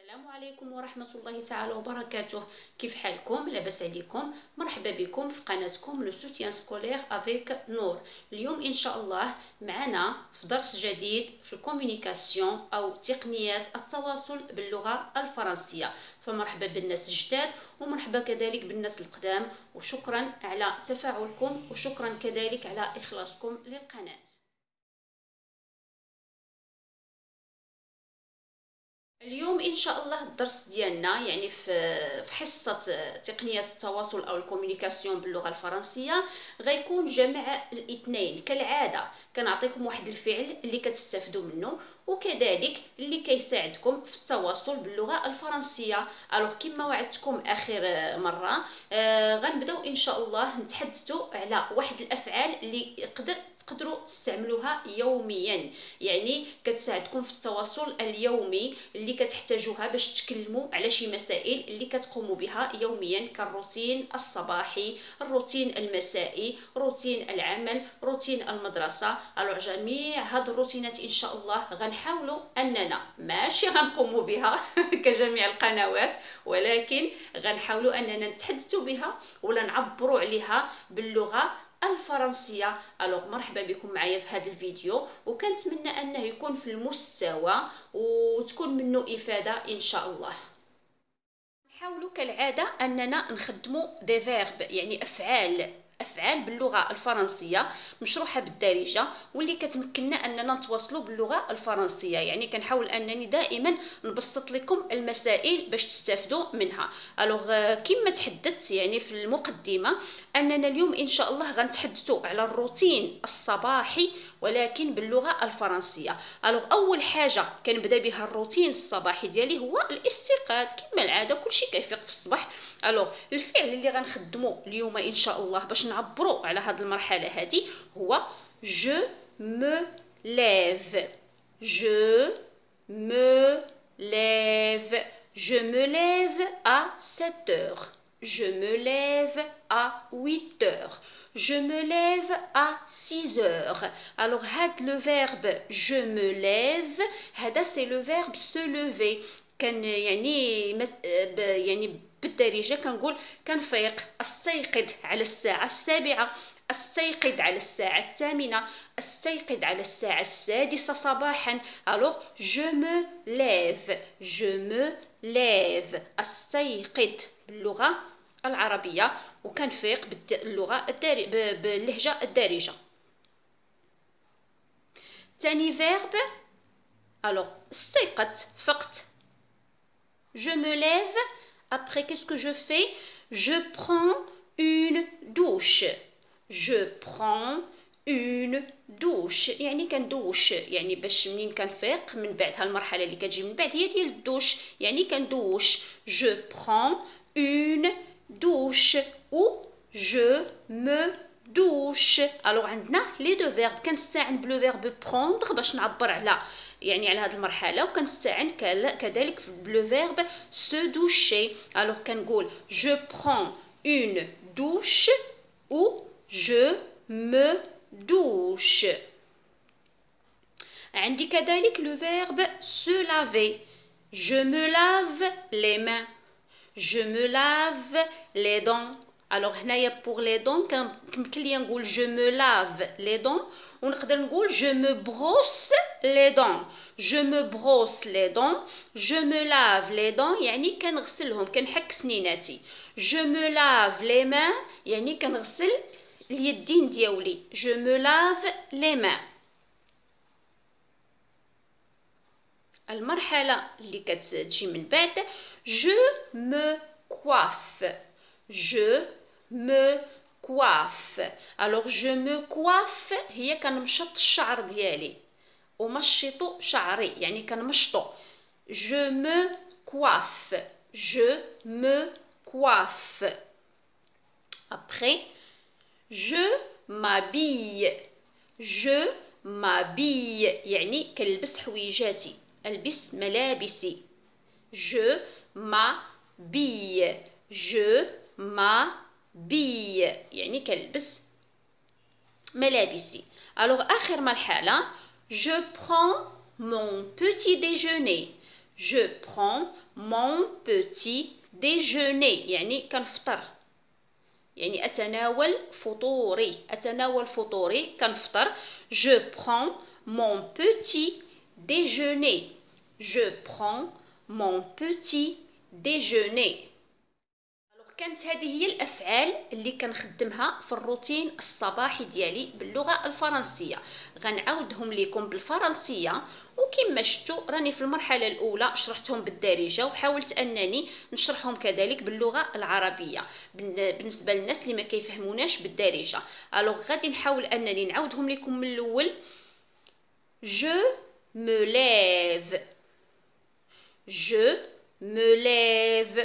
السلام عليكم ورحمة الله تعالى وبركاته. كيف حالكم؟ لاباس عليكم؟ مرحبا بكم في قناتكم لو سوتيان سكولير افيك نور. اليوم ان شاء الله معنا في درس جديد في الكوميونيكاسيون او تقنيات التواصل باللغة الفرنسية. فمرحبا بالناس الجداد ومرحبا كذلك بالناس القدام، وشكرا على تفاعلكم وشكرا كذلك على اخلاصكم للقناة. اليوم ان شاء الله الدرس ديالنا يعني في حصه تقنيه التواصل او الكوميونيكاسيون باللغه الفرنسيه غيكون جمع الاثنين. كالعاده كنعطيكم واحد الفعل اللي كتستافدوا منه وكذلك اللي كيساعدكم في التواصل باللغه الفرنسيه. الوغ كما وعدتكم اخر مره غنبداو ان شاء الله نتحدثوا على واحد الافعال اللي تقدروا تستعملوها يوميا، يعني كتساعدكم في التواصل اليومي اللي كتحتاجوها باش تتكلموا على شي مسائل اللي كتقوموا بها يوميا، كالروتين الصباحي، الروتين المسائي، روتين العمل، روتين المدرسه. الو جميع هاد الروتينات ان شاء الله غنحاولوا اننا ماشي غنقوموا بها كجميع القنوات، ولكن غنحاولوا اننا نتحدثوا بها ولا نعبروا عليها باللغه الفرنسيه. الوغ مرحبا بكم معايا في هذا الفيديو، وكنتمنى انه يكون في المستوى وتكون منه افاده ان شاء الله. نحاولوا كالعاده اننا نخدموا دي فيرب، يعني افعال باللغه الفرنسيه مشروحه بالدارجه واللي كتمكننا اننا نتواصلوا باللغه الفرنسيه. يعني كنحاول انني دائما نبسط لكم المسائل باش تستافدوا منها. الوغ كما تحدثت يعني في المقدمه اننا اليوم ان شاء الله غنتحدثوا على الروتين الصباحي ولكن باللغه الفرنسيه. الوغ اول حاجه كنبدا بها الروتين الصباحي ديالي هو الاستيقاظ. كما العاده كلشي كيفيق في الصباح. الوغ الفعل اللي غنخدموا اليوم ان شاء الله باش نعبروا على هذه المرحله هذه هو je me lève. je me lève. je me lève à 7 heures. je me lève à 8 heures. je me lève à 6 heures. Alors le verbe je me lève هذا c'est le verbe se lever. كان يعني بالدارجه كنقول كنفيق، استيقظ على الساعه 7، استيقظ على الساعه 8، استيقظ على الساعه 6 صباحا. alors je me lève. je me lève استيقظ باللغه العربيه وكنفيق باللهجه الدارجه. ثاني فيرب alors استيقظ فقط. je me lève. Après, qu'est-ce que je fais? Je prends une douche. je prends une douche. يعني كندوش، يعني باش منين كنفيق من بعد هالمرحله اللي كتجي من بعد هي ديال الدوش، يعني كندوش. je prends une douche ou je me douche. الوغ عندنا لي دو فيرب، كنستعن بلو فيرب prendre باش نعبر على يعني على هذه المرحله، وكنستعن كذلك بلو فيرب se doucher. الوغ كنقول je prends une douche ou je me douche. عندي كذلك لو فيرب se laver. je me lave les mains. je me lave les dents. alors هنايا pour les dents كيمكن لي نقول je me lave les dents ونقدر نقول je me brosse les dents. je me brosse les dents. je me lave les dents يعني كنغسلهم كنحك سنيناتي. je me lave les mains يعني كنغسل اليدين ديالي. je me lave les mains. المرحله اللي كتجي من بعد je me coiffe. je me coiffe. alors je me coiffe هي كنمشط الشعر ديالي ومشطو شعري يعني كنمشطو. je me coiffe. je me coiffe. après je m'habille. je m'habille يعني كنلبس حويجاتي، البس ملابسي. je m'habille. je m'habille يعني كنلبس ملابسي. alors اخر مرحله je prends mon petit déjeuner. Je prends mon petit déjeuner يعني كنفطر، يعني أتناول فطوري كنفطر. Je prends mon petit déjeuner. Je prends mon petit déjeuner. كانت هذه هي الافعال اللي كنخدمها في الروتين الصباحي ديالي باللغه الفرنسيه. غنعاودهم لكم بالفرنسيه، وكما شفتوا راني في المرحله الاولى شرحتهم بالدارجه، وحاولت انني نشرحهم كذلك باللغه العربيه بالنسبه للناس اللي ما كيفهموناش بالدارجه. الوغ غادي نحاول انني نعاودهم لكم من الاول. Je me lève. Je me lève.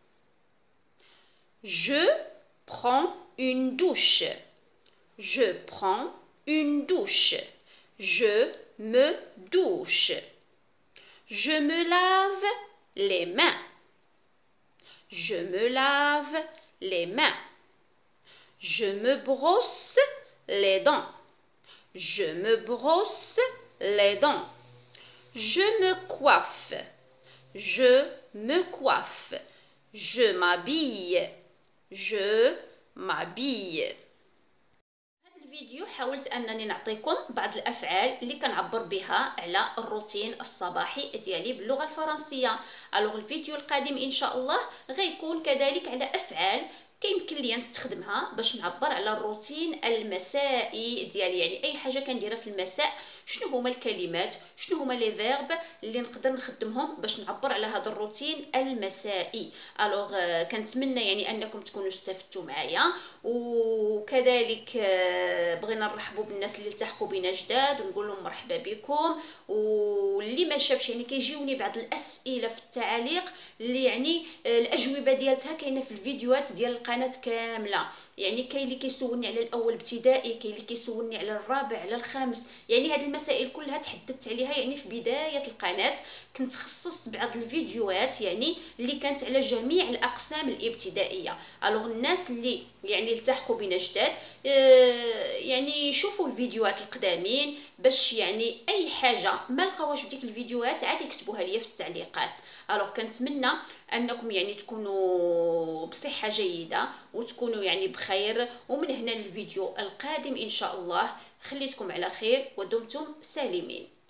Je prends une douche. Je prends une douche. Je me douche. Je me lave les mains. Je me lave les mains. Je me brosse les dents. Je me brosse les dents. Je me coiffe. Je me coiffe. Je m'habille. Je m'habille. هذا الفيديو حاولت انني نعطيكم بعض الافعال اللي كنعبر بها على الروتين الصباحي ديالي باللغه الفرنسيه. الوغ الفيديو القادم ان شاء الله غيكون كذلك على افعال كيمكن ليا نستخدمها باش نعبر على الروتين المسائي ديالي، يعني اي حاجه كنديرها في المساء، شنو هما الكلمات، شنو هما لي فيرب اللي نقدر نخدمهم باش نعبر على هذا الروتين المسائي. الوغ كنتمنى يعني انكم تكونوا استفدتوا معايا، وكذلك بغينا نرحبوا بالناس اللي التحقوا بنا جداد ونقول لهم مرحبا بكم. واللي ما شافش يعني كيجيوني بعض الاسئله في التعاليق اللي يعني الاجوبه ديالتها كاينه في الفيديوهات ديال القناه كامله. يعني كاين اللي كيسولني على الاول ابتدائي، كاين اللي كيسولني على الرابع، على الخامس. يعني هذه المسائل كلها تحدثت عليها يعني في بدايه القناه. كنت خصصت بعض الفيديوهات يعني اللي كانت على جميع الاقسام الابتدائيه. الوغ الناس اللي يعني التحقوا بنا جداد يعني شوفوا الفيديوهات القدامين باش يعني اي حاجه ما لقاوهاش في ديك الفيديوهات عاد يكتبوها ليا في التعليقات. الوغ كنتمنى انكم يعني تكونوا بصحه جيده وتكونوا يعني بخير، ومن هنا للفيديو القادم ان شاء الله خليتكم على خير ودمتم سالمين.